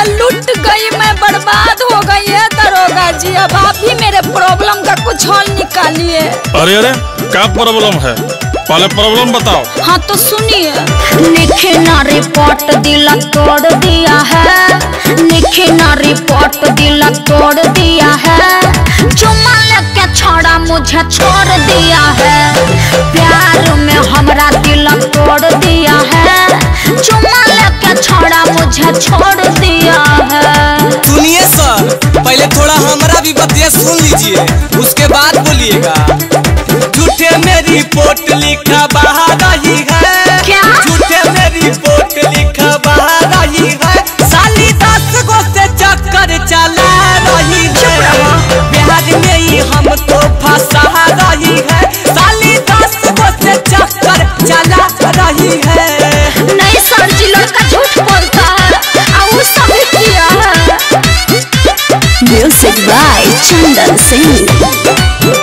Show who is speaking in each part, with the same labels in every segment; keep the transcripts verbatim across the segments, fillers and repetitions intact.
Speaker 1: मैं लुट गई, मैं बर्बाद हो गई है दरोगा जी। अब आप ही मेरे प्रॉब्लम का कुछ हल निकालिए।
Speaker 2: अरे अरे क्या प्रॉब्लम है, पहले प्रॉब्लम बताओ।
Speaker 1: हाँ तो सुनिए। लिखे ना रिपोर्ट दिल तोड़ दिया है, लिखे ना रिपोर्ट दिल तोड़ दिया है। चुम्मा लेके छोड़ा मुझे छोड़ दिया है, प्यार में हमरा दिल तोड़ दिया है। चुम्मा लेके छोड़ा मुझे छोड़ दिया है।
Speaker 3: सुनिए सर, पहले थोड़ा हमारा भी बतिया सुन लीजिए, उसके बाद बोलिएगा। झूठे में रिपोर्ट लिखा बाहर रही है,
Speaker 1: क्या
Speaker 3: झूठे में रिपोर्ट लिखा बाहर रही है। साली दस गो से चक्कर चला रही है, बिहार में ही हमको फंसा रही है। साली दस गो से चक्कर चला रही है।
Speaker 1: नहीं सर जी, लड़का झूठ बोलता है, और वो सब किया है। Music by Chandan Singh.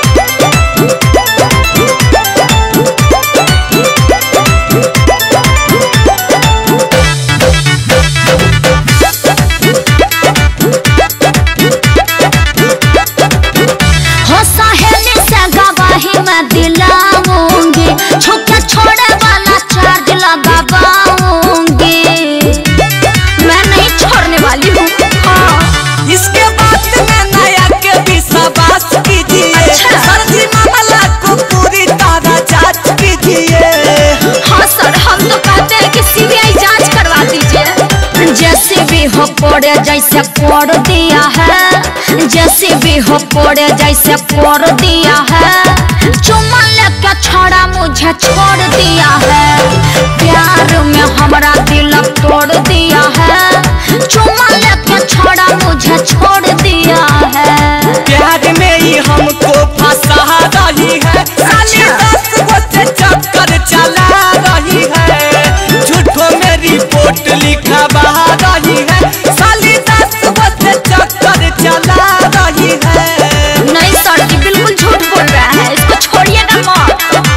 Speaker 1: दिलाऊंगी छुपके छोड़े वाला चार्ज लगाऊंगी, मैं नहीं छोड़ने वाली हूँ। हाँ।
Speaker 3: इसके बाद में नया के विश्वास कीजिए।
Speaker 1: अच्छा।
Speaker 3: सर जी मामला को पूरी तरह जांच कीजिए।
Speaker 1: हाँ सर, हम तो कहते हैं कि सीबीआई जांच करवा दीजिए। जैसे भी हो कोड़े जैसे कोड़ दिया है, जैसे भी हो कोड़े जैसे कोड़ दिया है। चुम्मा लेके छोड़ा मुझे छोड़ दिया है, प्यार में हमरा दिल तोड़ दिया है। चुम्मा लेके छोड़ा मुझे छोड़ दिया है,
Speaker 3: प्यार में ही हमको फंसा रही है। साली दस गो से चक्कर चला रही है, झूठों में रिपोर्ट लिखा बाहर रही है। साली दस गो से चक्कर चला रही है।
Speaker 1: नहीं सर जी, बिल्कुल झूठ बोल रहा है, इसको छोड़िएगा मत।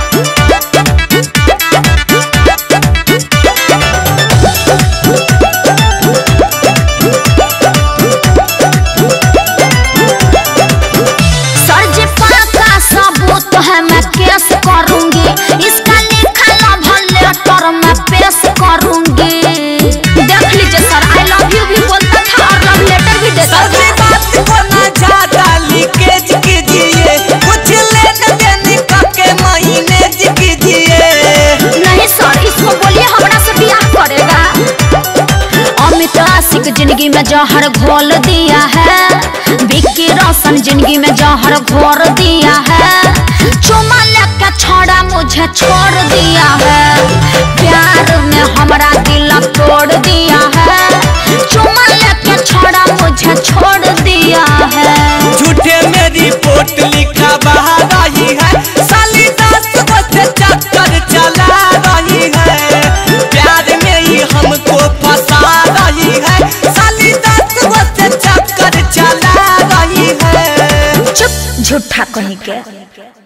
Speaker 1: सर जी पक्का सबूत है, मैं केस करूंगी। इसका लिखा लव लेटर मैं पेश करूंगी। देख लीजिए सर, आई लव यू भी बोलता था और लव लेटर भी देता था।
Speaker 3: सभी बात को ना ज्यादा लीकेज कीजिए, कुछ लेने देने का के महीने कीजिए।
Speaker 1: नहीं सर, इसको बोलिए हमरा से ब्याह करेगा। अमित आशिक जिंदगी में जहर घोल दिया है, विक्की रोशन जिंदगी में जहर घोर दिया है। चुम्मा लेके छोड़ा मुझे छोड़ दिया है, प्यार में हमरा दिल तोड़ दिया है। चुम्मा लेके छोड़ा मुझे छोड़ दिया है,
Speaker 3: झूठे में रिपोर्ट लिखा बाहर रही है। साली दस गो से चक्कर चला रही है, प्यार में ही हमको फंसा रही है। साली दस गो से चक्कर चला रही है।
Speaker 1: चुप, झूठा कहीं के।